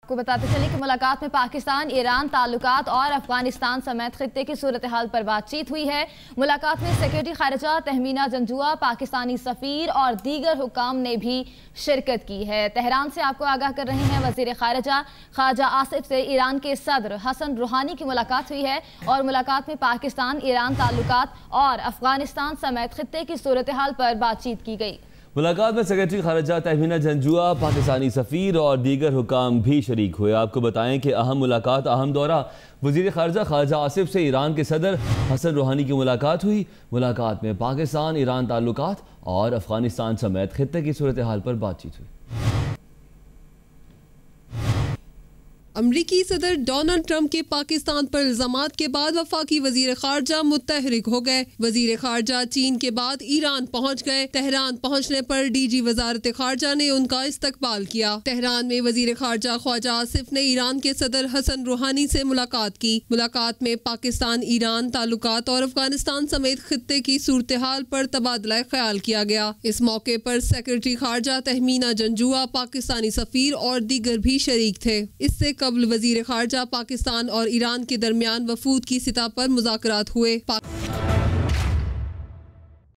को बताते चले कि मुलाकात में पाकिस्तान ईरान ताल्लुकात और अफगानिस्तान समेत खित्ते की सूरत हाल पर बातचीत हुई है। मुलाकात में सेक्रेटरी खारजा तहमीना जंजुआ, पाकिस्तानी सफीर और दीगर हुकाम ने भी शिरकत की है। तेहरान से आपको आगाह कर रहे हैं, वजीर खारजा ख्वाजा आसिफ से ईरान के सदर हसन रूहानी की मुलाकात हुई है और मुलाकात में पाकिस्तान ईरान ताल्लुकात और अफगानिस्तान समेत खित्ते की सूरत हाल पर बातचीत की गई। मुलाकात में सेक्रेटरी खारजा तहमीना जंजुआ, पाकिस्तानी सफ़ीर और दीगर हुकाम भी शरीक हुए। आपको बताएं कि अहम मुलाकात अहम दौरा वज़ीर खारजा ख्वाजा आसिफ से ईरान के सदर हसन रूहानी की मुलाकात हुई। मुलाकात में पाकिस्तान ईरान ताल्लुकात और अफगानिस्तान समेत खित्ते की सूरत हाल पर बातचीत हुई। अमरीकी सदर डोनाल्ड ट्रंप के पाकिस्तान पर इल्जामात के बाद वफाकी वजीर खारजा मुतहरिक हो गए। वजीर खारजा चीन के बाद ईरान पहुंच गए। तेहरान पहुंचने पर डीजी वजारत खारजा ने उनका इस्तकबाल किया। तेहरान में वजीर खारजा ख्वाजा आसिफ ने ईरान के सदर हसन रूहानी से मुलाकात की। मुलाकात में पाकिस्तान ईरान ताल्लुकात और अफगानिस्तान समेत खित्ते की सूरत हाल पर तबादला ख्याल किया गया। इस मौके पर सेक्रेटरी खारजा तहमीना जंजुआ, पाकिस्तानी सफीर और दीगर भी शरीक थे। इससे कबल वजीर खारजा पाकिस्तान और ईरान के दरमियान वफूद की सतह पर मुज़ाकरात हुए।